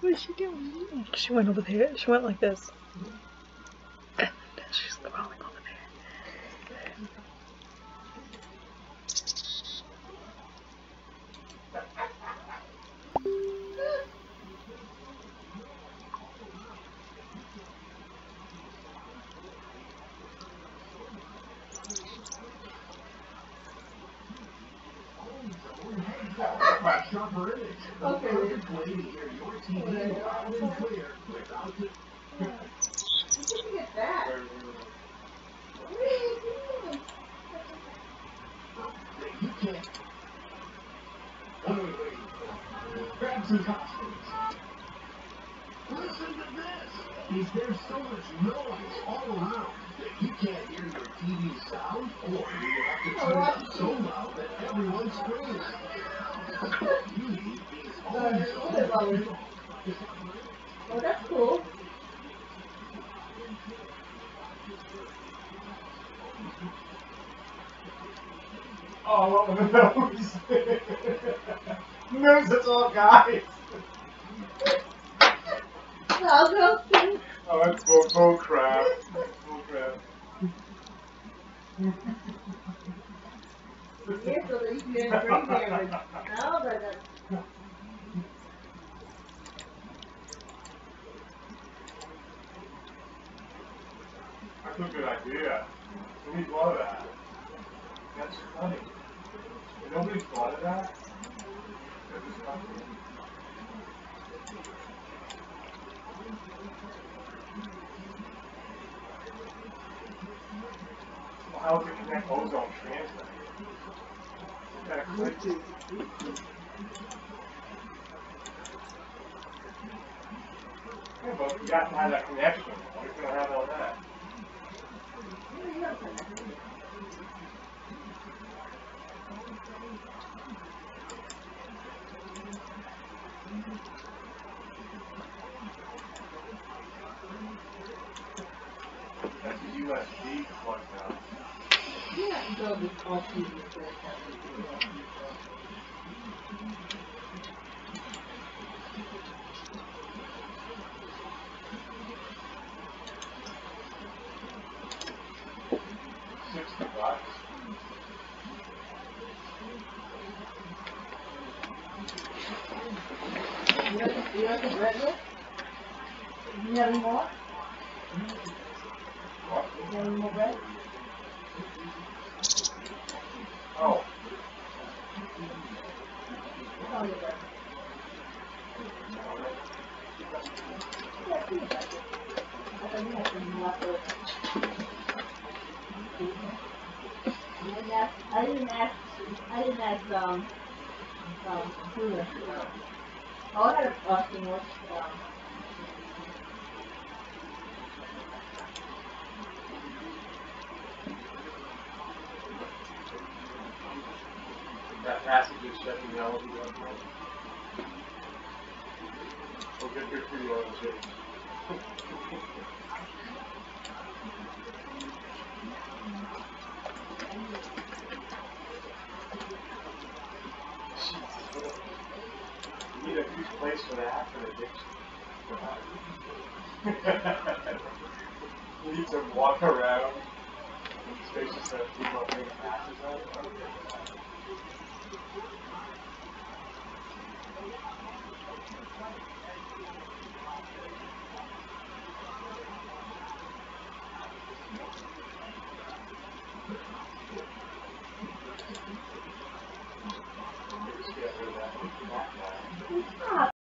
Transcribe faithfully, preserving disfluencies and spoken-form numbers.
What is she doing? She went over there. She went like this. And then she's crawling over there. Okay. Your T V loud and clear without the. Did you get that? You can't. Grab some costumes. Listen to this. Is there so much noise all around that you can't hear your T V sound, or you have to turn it up so loud that everyone screams? You need these home sound. Oh, that's cool. Oh, what with the nose? Nose, that's all guys. I'll go see. Oh, that's bull, bull crap. Bull crap. Yes, so that you can get brain damage. Now that that's That's a good idea. Nobody thought of that. That's funny. Nobody thought of that? That is funny. Well, how does it connect ozone transit? Kind of crazy. Yeah, but you have to have that connection. You're going to have all that. That's a U S B plug now. yeah, so this all T V is Sixty bucks. You want you want the bread with? You have any more? What? You have any more bread? Oh. It's all your bread. Yeah, see it. I thought you had some left over. I didn't ask, I didn't ask, I didn't ask, um, um, Julia. Oh, I had a question with, um, That passage is shutting down what we want to. We'll get here for you on the change. You need a huge place for that, for the addiction. You need to walk around in spaces that people are paying taxes on.